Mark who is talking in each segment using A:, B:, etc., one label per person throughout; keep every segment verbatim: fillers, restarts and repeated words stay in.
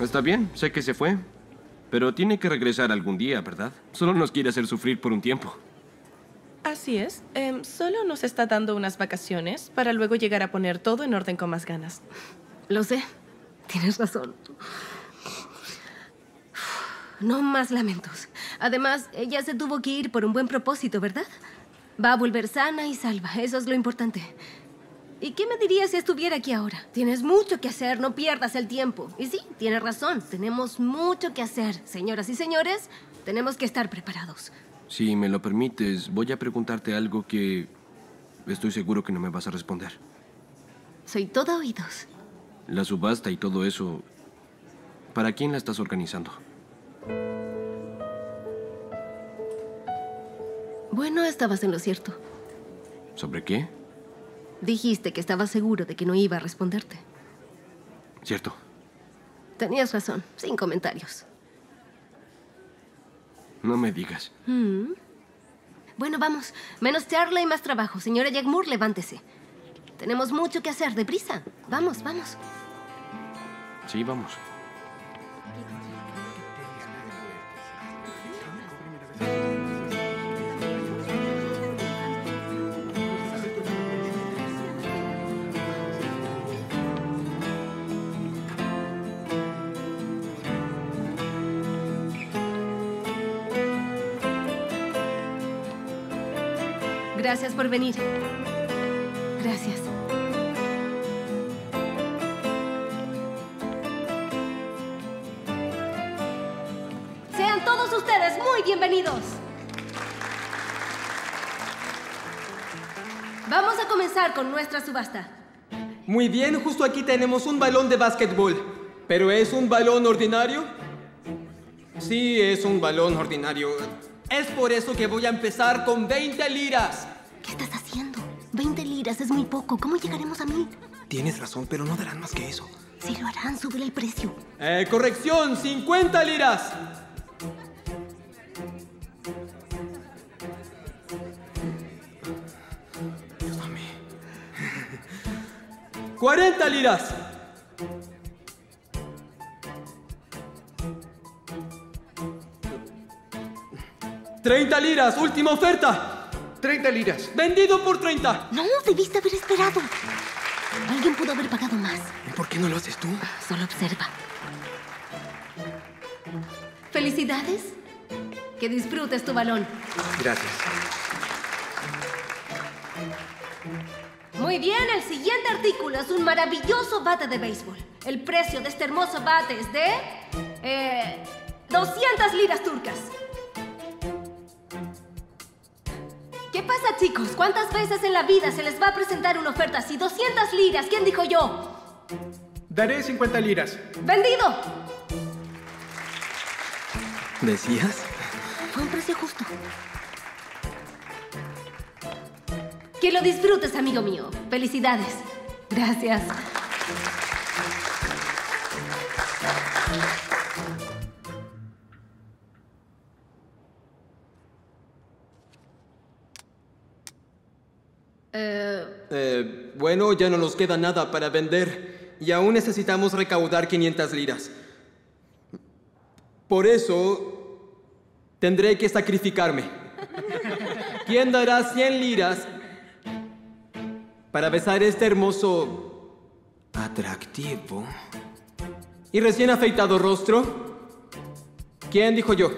A: Está bien, sé que se fue. Pero tiene que regresar algún día, ¿verdad? Solo nos quiere hacer sufrir por un tiempo.
B: Así es. Eh, solo nos está dando unas vacaciones para luego llegar a poner todo en orden con más ganas.
C: Lo sé. Tienes razón. No más lamentos. Además, ella se tuvo que ir por un buen propósito, ¿verdad? Va a volver sana y salva. Eso es lo importante. ¿Y qué me dirías si estuviera aquí ahora? Tienes mucho que hacer, no pierdas el tiempo. Y sí, tienes razón, tenemos mucho que hacer. Señoras y señores, tenemos que estar preparados.
A: Si me lo permites, voy a preguntarte algo que estoy seguro que no me vas a responder.
C: Soy todo oídos.
A: La subasta y todo eso, ¿para quién la estás organizando?
C: Bueno, estabas en lo cierto.
A: ¿Sobre qué?
C: Dijiste que estabas seguro de que no iba a responderte.
A: Cierto.
C: Tenías razón, sin comentarios.
A: No me digas.
C: Mm. Bueno, vamos. Menos charla y más trabajo. Señora Jackmoor, levántese. Tenemos mucho que hacer. Deprisa. Vamos, vamos.
A: Sí, vamos.
C: Gracias por venir. Gracias. Sean todos ustedes muy bienvenidos. Vamos a comenzar con nuestra subasta.
D: Muy bien, justo aquí tenemos un balón de básquetbol. ¿Pero es un balón ordinario? Sí, es un balón ordinario. Es por eso que voy a empezar con veinte liras.
C: ¿Qué estás haciendo? veinte liras es muy poco. ¿Cómo llegaremos a mil?
D: Tienes razón, pero no darán más que eso.
C: Sí lo harán. Súbele el precio.
D: Eh, corrección, cincuenta liras. Ayúdame. cuarenta liras. treinta liras, última oferta.
E: treinta liras.
D: Vendido por treinta.
C: No, debiste haber esperado. Alguien pudo haber pagado más.
D: ¿Por qué no lo haces tú?
C: Solo observa. ¡Felicidades! Que disfrutes tu balón.
E: Gracias.
C: Muy bien, el siguiente artículo es un maravilloso bate de béisbol. El precio de este hermoso bate es de... Eh, doscientas liras turcas. ¿Qué pasa, chicos? ¿Cuántas veces en la vida se les va a presentar una oferta así? doscientas liras. ¿Quién dijo yo?
E: Daré cincuenta liras.
C: ¡Vendido!
D: ¿Decías?
C: Fue un precio justo. Que lo disfrutes, amigo mío. Felicidades. Gracias. Eh...
D: Eh, bueno, ya no nos queda nada para vender y aún necesitamos recaudar quinientas liras. Por eso, tendré que sacrificarme. ¿Quién dará cien liras para besar este hermoso, atractivo y recién afeitado rostro? ¿Quién dijo yo?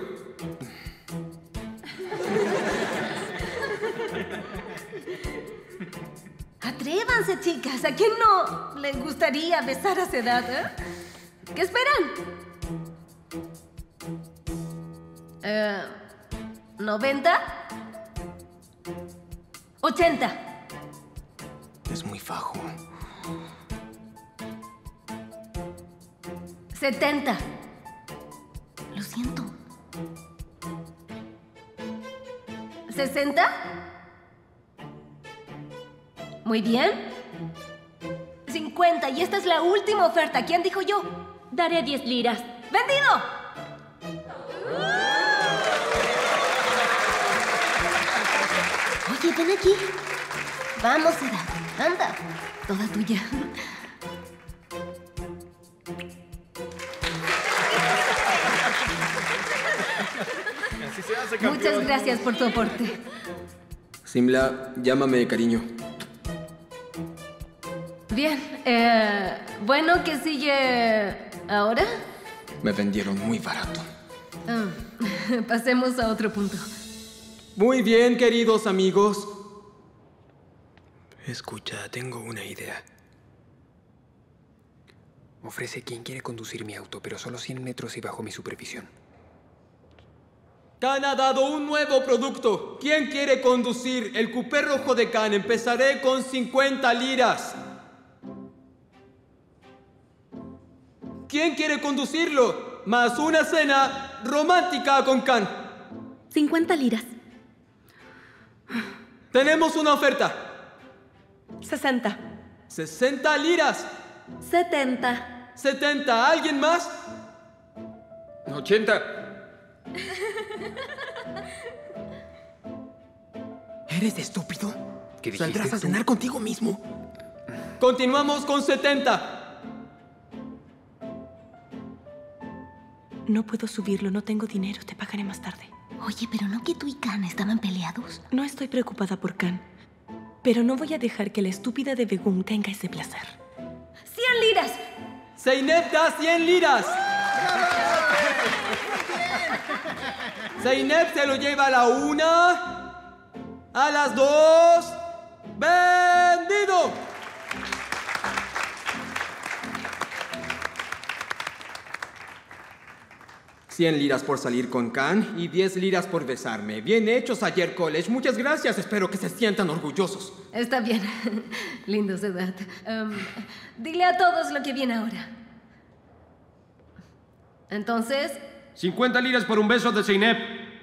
C: Atrévanse, chicas. ¿A quién no le gustaría besar a esa edad, eh? ¿Qué esperan? Eh, ¿noventa? ¿ochenta?
D: Es muy fajo.
C: ¿setenta? Lo siento. ¿sesenta? Muy bien. cincuenta. Y esta es la última oferta. ¿Quién dijo yo? Daré diez liras. ¡Vendido! Oye, ven aquí. Vamos, Edad. Anda. Toda tuya. Muchas gracias por tu aporte.
D: Simla, llámame cariño.
C: Bien, eh, bueno, ¿qué sigue ahora?
D: Me vendieron muy barato.
C: Ah, pasemos a otro punto.
D: Muy bien, queridos amigos. Escucha, tengo una idea.
F: Ofrece quien quiere conducir mi auto, pero solo cien metros y bajo mi supervisión.
D: Khan ha dado un nuevo producto. ¿Quién quiere conducir el cupé rojo de Khan? Empezaré con cincuenta liras. ¿Quién quiere conducirlo? Más una cena romántica con Khan.
G: cincuenta liras.
D: Tenemos una oferta.
B: sesenta.
D: sesenta liras.
G: setenta.
D: setenta. ¿Alguien más?
E: ochenta.
F: ¿Eres estúpido? ¿Qué dijiste?
D: Saldrás a cenar contigo mismo. Continuamos con setenta.
B: No puedo subirlo, no tengo dinero. Te pagaré más tarde.
G: Oye, pero ¿no que tú y Khan estaban peleados?
B: No estoy preocupada por Khan, pero no voy a dejar que la estúpida de Begum tenga ese placer.
C: ¡Cien liras!
D: Zeynep da cien liras. Zeynep se lo lleva a la una, a las dos. ¡Vendido! cien liras por salir con Khan y diez liras por besarme. Bien hechos ayer, College. Muchas gracias. Espero que se sientan orgullosos.
C: Está bien. Lindo Sedat. Um, dile a todos lo que viene ahora. Entonces,
A: cincuenta liras por un beso de Zeynep.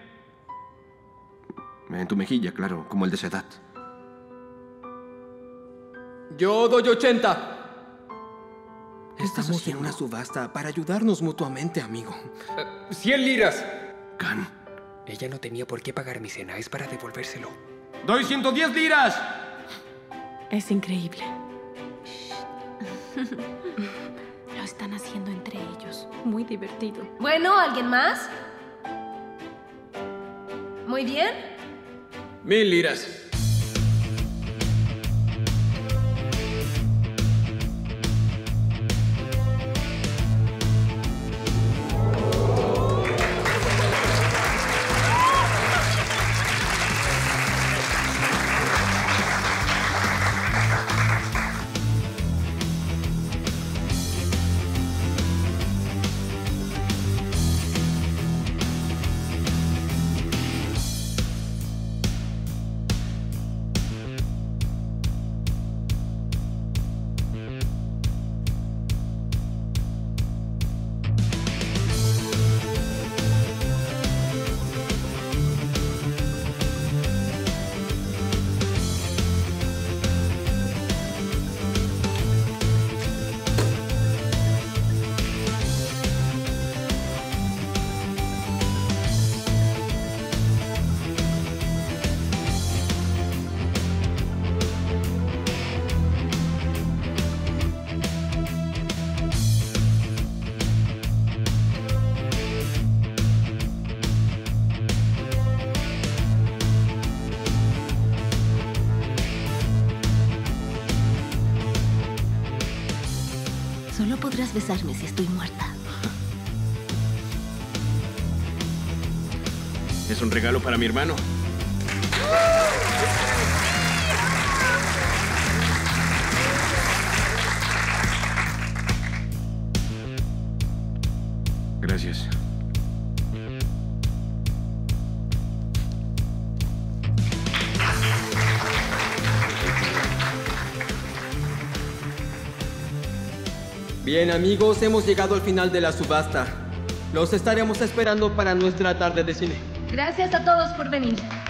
A: En tu mejilla, claro, como el de Sedat.
D: Yo doy ochenta. Estamos
A: haciendo?
D: en una subasta para ayudarnos mutuamente, amigo.
E: cien liras.
A: Khan.
F: Ella no tenía por qué pagar mi cena, es para devolvérselo.
A: ¡Doy ciento diez liras!
B: Es increíble.
G: Lo están haciendo entre ellos. Muy divertido.
C: bueno, ¿alguien más? Muy bien.
E: Mil liras.
G: Solo podrás besarme si estoy muerta.
A: Es un regalo para mi hermano. Gracias.
D: Bien, amigos, hemos llegado al final de la subasta. Los estaremos esperando para nuestra tarde de cine.
C: Gracias a todos por venir.